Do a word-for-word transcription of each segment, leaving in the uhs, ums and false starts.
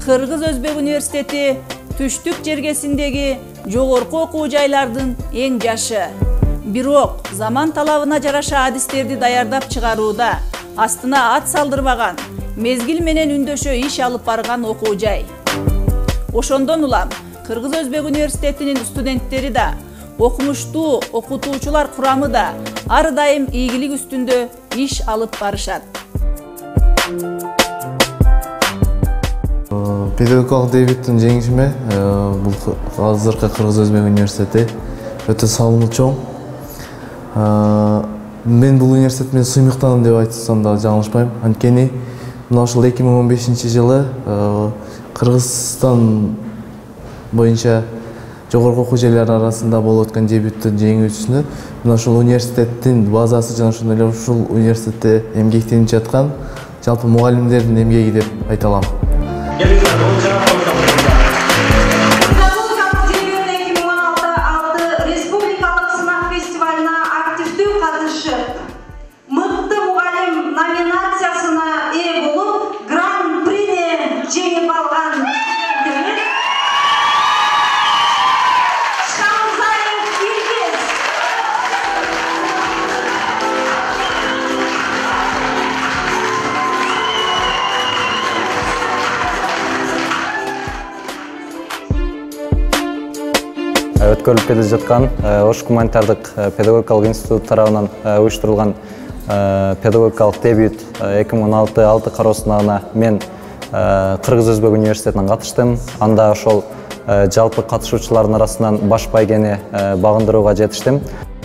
Кыргыз Өзбек университети түштүк жергесиндеги жогорку окуу жайлардын эң жашы. Бирок заман талабына жараша адистерди даярдап чыгарууда астына ат салдырбаган, мезгил менен үндөшө иш алып барган окуу жай. Ошондон улам Кыргыз Өзбек университетинин студенттери да, окумуштуу окутуучулар курамы да ар дайым ийгилик үстүндө иш алып барышат. Педагогикалык дебюттун жеңишиме бул азыркы Кыргыз Өзбек университети өтө салымы чоң. Мен бул университет менен сыймыктандым деп айтсам да жаңылышпайм. Анткени мына ушул эки миң он бешинчи жылы Кыргызстан боюнча жогорку окуу жайлар арасында болуп өткөн дебюттун жеңүүчүсүнө мына ушул университеттин базасы жана ошондой эле ушул университетте эмгектенип жаткан жалпы мугалимдердин эмгеги деп айта алам. Өткөрүлүп келе жаткан Ош гуманитардык педагогикалык институт тарабынан уюштурулган педагогикалык дебют эки миң он алты алты кароосуна мен Кыргыз Өзбек университетинен катыштым. Анда ошол жалпы катышуучулардын арасынан баш байгени багындырууга жетиштим.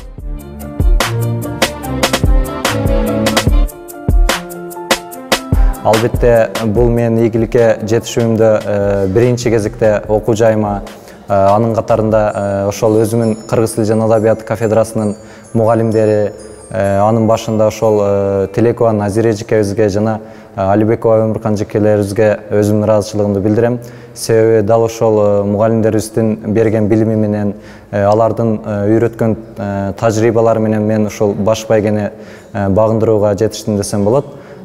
Албетте бул менин ийгиликке жетишүүмдө биринчи кезекте окуу жайыма, анын катарында ошол өзүмүн кыргыз тили жана адабияты кафедрасынын мугалимдери, анын башында ошол Тилекова Назира эжекебизге жана Алибекова Өмүркан жекелерибизге өзүмдүн ыраазычылыгымды билдирем. Себеби дал ошол мугалимдерибиздин берген билими менен, алардын үйрөткөн тажрыйбалары менен мен ошол баш байгени багындырууга жетиштим десем болот.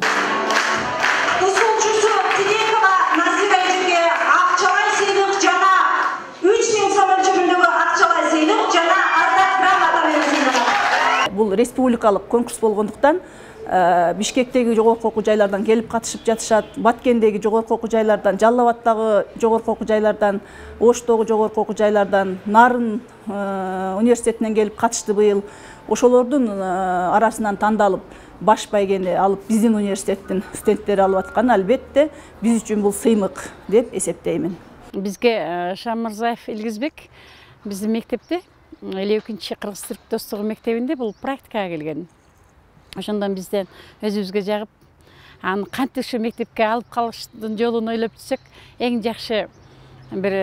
Бул республикалык конкурс болгондуктан Бишкектеги жогорку окуу жайлардан келип катышып жатышат, Баткендеги жогорку окуу жайлардан, Жалал Абадтагы жогорку окуу жайлардан, Оштогу жогорку окуу жайлардан, Нарын университетинен келип катышты быйыл. Ошолордун арасынан тандалып баш байгени алып биздин университеттин студенттери алып аткан, албетте биз үчүн бул сыймык деп эсептеймин. Бизге Шаммырзаев Илгизбек биздин мектепте элүү экинчи Кыргыз-Түрк достугу мектебинде бул практикага келген. Ошондон бизден өзүбүзгө жагып, аны кантип ушу мектепке алып калыштын жолун ойлоп түшсөк, эң жакшы бир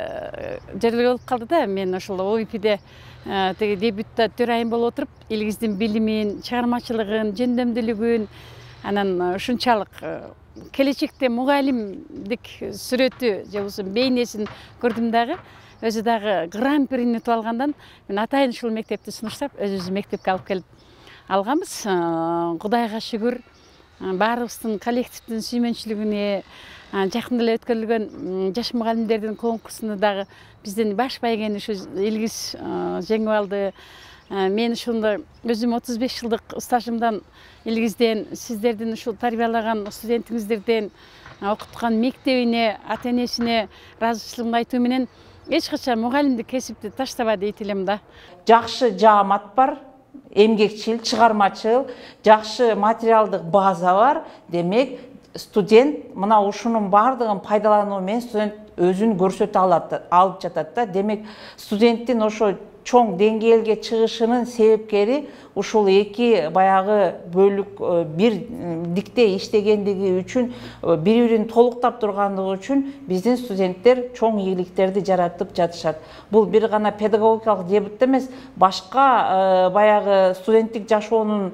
жерлер болуп калды да. Мен ошол ОИПде теги дебютта төрт айым болуп отуруп, Илгиздин билимин, чыгармачылыгын, жөндөмдүүлүгүн, анан ушунчалык келечекте мугалимдик сүрөтү же болбосо бейнесин көрдүм дагы. Өзү дагы гран-прини утуп алгандан мен атайын ушул мектепти сунуштап, өзүбүздүн мектепке алып келип алганбыз. Кудайга шүгүр, баарыбыздын коллективдин сүймөнчүлүгүнө, жакында эле өткөрүлгөн жаш мугалимдердин конкурсуна дагы биздин баш байгени ушу Илгиз жеңип алды. Мен ушунда өзүм отуз беш жылдык стажымдан Илгизден, сиздердин ушул тарбиялаган студентиңиздерден, окуткан мектебине, ата-энесине ыраазычылыгымды айтуу менен эч качан мугалимдик кесипти таштабай дейт элем да. Жакшы жаамат бар, эмгекчил, чыгармачыл, жакшы материалдык база бар. Демек, студент мына ушунун бардыгын пайдалануу менен студент өзүн көрсөтө алат, алып жатат да. Демек, студенттин ошо чоң деңгээлге чыгышынын себепкери ушул эки баягы бөлүк бирдикте иштегендиги үчүн, бири-бирин толуктап тургандыгы үчүн биздин студенттер чоң ийгиликтерди жаратып жатышат. Бул бир гана педагогикалык дебют эмес, башка баягы студенттик жашоонун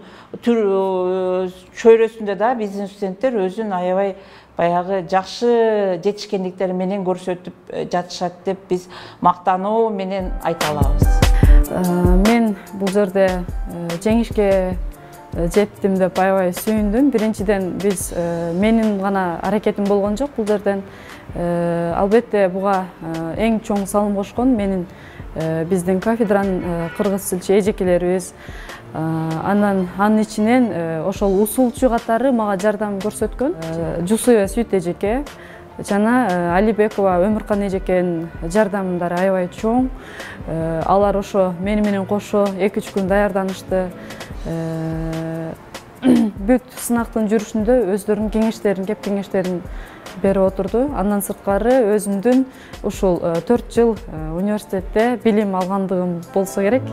чөйрөсүндө да биздин студенттер өзүн аябай баягы жакшы жетишкендиктери менен көрсөтүп жатышат деп биз мактануу менен айта алабыз. Мен бул жерде жеңишке жеттим деп аябай сүйүндүм. Биринчиден биз менин гана аракетим болгон жок бул жерден. Албетте буга эң чоң салым кошкон менин биздин кафедранын кыргыз тилчи эжекелерибиз. Анан анын ичинен ошол усулчу катары мага жардам көрсөткөн Жусуя Сүт эжеке жана Алибекова Өмүркан эжекенин жардамдары аябай чоң. Алар ошо мени менен кошо эки үч күн даярданышты. Бүт сынактын жүрүшүндө өздөрүнүн кеңештерин, кеп кеңештерин берип отурду. Андан сырткары өзүмдүн ушул төрт жыл университетте билим алгандыгым болсо керек.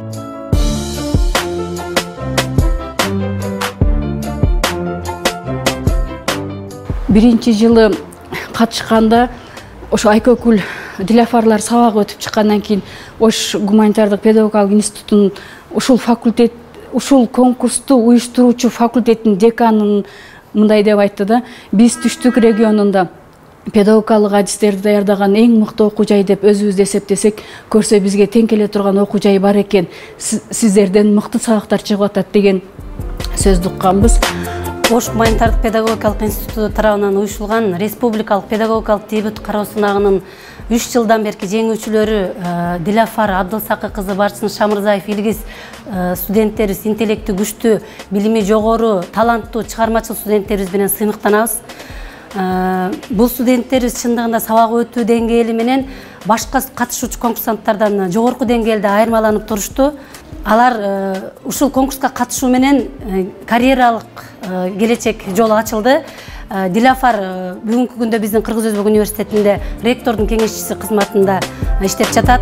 Биринчи жылы катышканда ошо Айкөкүл Диляфарлар сабагы өтүп чыккандан кийин Ош гуманитардык педагогикалык институтунун ушул факультет ушул конкурсту уюштуруучу факультеттин деканын мындай деп айтты да: биз түштүк регионунда педагогикалык адистерди даярдаган эң мыкты окуу жай деп өзүбүз эсептесек, көрсө бизге тең келе турган окуу жай бар экен. Сиздерден мыкты сабактар чыгып атат деген сөздү укканбыз. Ош гуманитардык педагогикалык институту тарабынан уюштурулган республикалык педагогикалык дебют кароо сынагынын үч жылдан берки жеңүүчүлөрү Диляфар Абдылсакы кызы, Барсын Шамырзаев Илгиз студенттерибиз, интеллекти күчтүү, билими жогору, таланттуу, чыгармачыл студенттерибиз менен сыймыктанабыз. Бул студенттерибиз чындыгында сабак өтүү деңгээли менен башка катышуучу конкурсанттардан жогорку деңгээлде айырмаланып турушту. Алар ушул конкурска катышуу менен карьералык келечек жолу ачылды. Диляфар бүгүнкү күндө биздин Кыргыз Өзбек университетинде ректордун кеңешчиси кызматында иштеп жатат.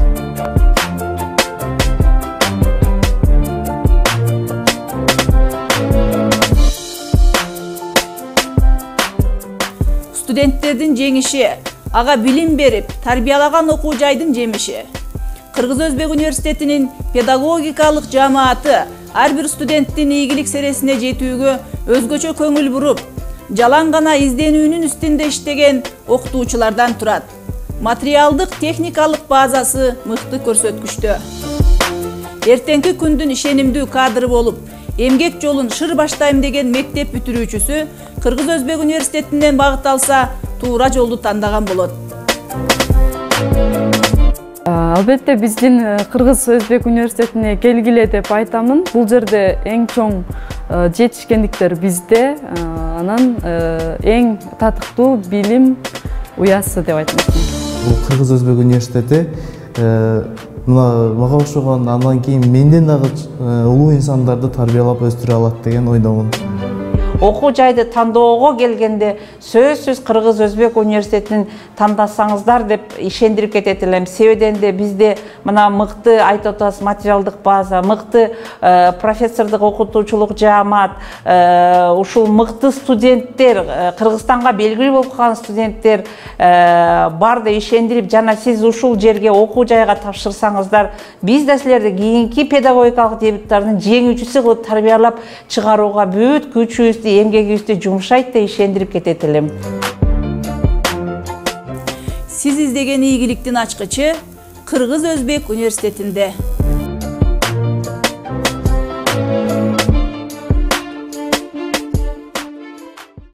Студенттердин жеңиши, ага билим берип, тарбиялаган окуу жайдын жемиши. Кыргыз Өзбек университетинин педагогикалык жамааты ар бир студенттин ийгилик сересине жетүүгө өзгөчө көңүл буруп, жалаң гана изденүүнүн үстүндө иштеген окутуучулардан турат. Материалдык техникалык базасы мыкты көрсөткүчтө. Эртеңки күндүн ишенимдүү кадры болуп, эмгек жолун шыр баштайм деген мектеп бүтүрүүчүсү Кыргыз Өзбек университетинен багыт алса, туура жолду тандаган болот. Албетте биздин Кыргыз Өзбек университетине келгиле деп айтамын. Бул жерде эң чоң жетишкендиктер бизде, анан эң татыктуу билим уясы деп айтмакмын. Бул Кыргыз Өзбек университети мына мага окшогон, андан кийин менден дагы улуу инсандарды тарбиялап өстүрө алат деген ойдомун. Окуу жайды тандоого келгенде сөзсүз Кыргыз Өзбек университетин тандасаңыздар деп ишендирип кетет элем. Себебинде де бизде мына мыкты айтып атабыз материалдык база, мыкты профессордук окутуучулук жаамат, ушул мыкты студенттер, Кыргызстанга белгилүү болуп калган студенттер бар деп ишендирип, жана сиз ушул жерге окуу жайга тапшырсаңыздар, биз да силерди кийинки педагогикалык дебюттардын жеңүүчүсү кылып тарбиялап чыгарууга бүт күчүбүздү, эмгегибизди жумшайт деп ишендирип кетет элем. Сиз издеген ийгиликтин ачкычы Кыргыз Өзбек университетинде.